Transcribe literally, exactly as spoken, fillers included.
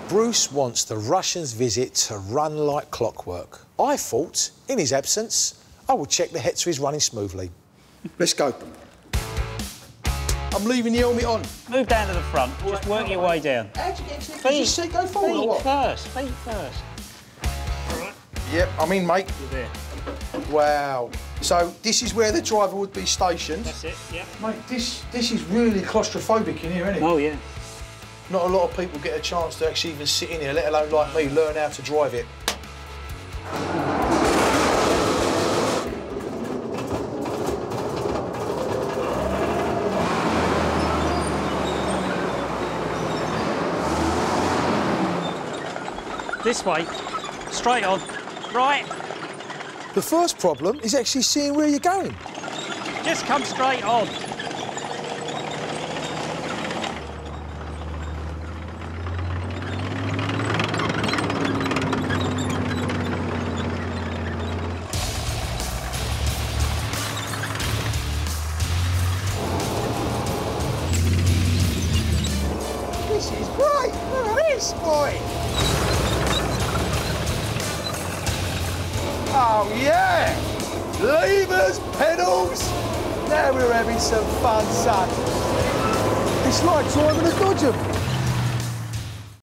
Bruce wants the Russian's visit to run like clockwork. I thought, in his absence, I would check the Hetzer is running smoothly. Let's go. I'm leaving the helmet on. Move down to the front. Just work your way down. How'd you get to the Feet. seat? Go forward feet or what? first. Feet first. Yep, I'm in, mate. You're there. Wow. So this is where the driver would be stationed. That's it, yeah. Mate, this this is really claustrophobic in here, isn't it? Oh, yeah. Not a lot of people get a chance to actually even sit in here, let alone like me, learn how to drive it. This way. Straight on. Right. The first problem is actually seeing where you're going. Just come straight on. This is great! Look at this, boy! Oh, yeah! Levers, pedals! Now we're having some fun, son. It's like driving a Dodger.